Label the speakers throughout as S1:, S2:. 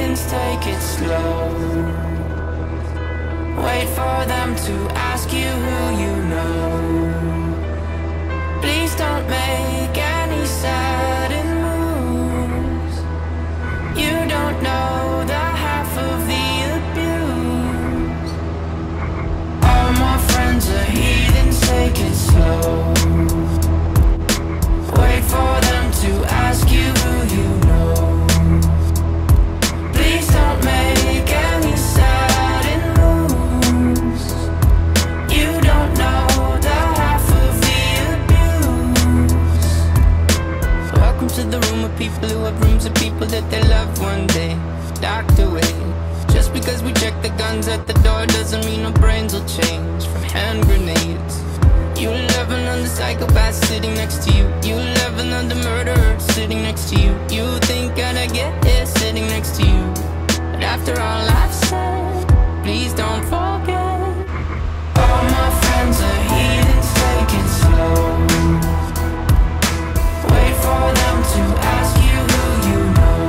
S1: heathens, take it slow. Wait for them to ask you who you know. Please don't make any sudden moves. You don't know the half of the abuse. All my friends are heathens, take it slow. Wait for them to ask you who you know. Please don't make any sudden moves. You don't know the half of the abuse. Welcome to the room of people who have rooms of people that they love one day docked away. Just because we check the guns at the door doesn't mean our brains will change from hand grenades. You love another psychopath sitting next to you. You love another murderer sitting next to you. You think I'd get here sitting next to you. But after all I've said, please don't forget. All my friends are heathens, take it slow. Wait for them to ask you who you know.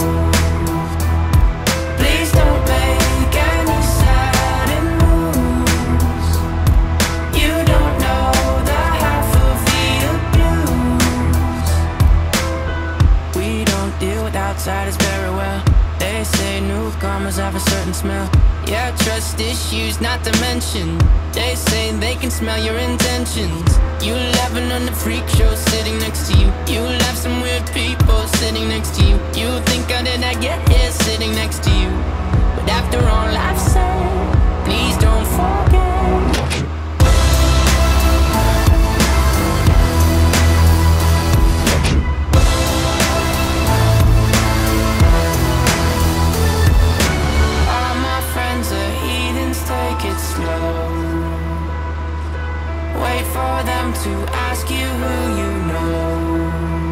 S1: Please don't make any sudden moves. You don't know the half of the abuse. We don't deal with outsiders very well. They say newcomers have a certain smell. Yeah, trust issues not to mention. They say they can smell your intentions. You laughing on the freak show sitting next to you. You laugh some weird people sitting next to you. You think I did not get here sitting next to you. But after all I've said, please don't forget. Take it slow. Wait for them to ask you who you know.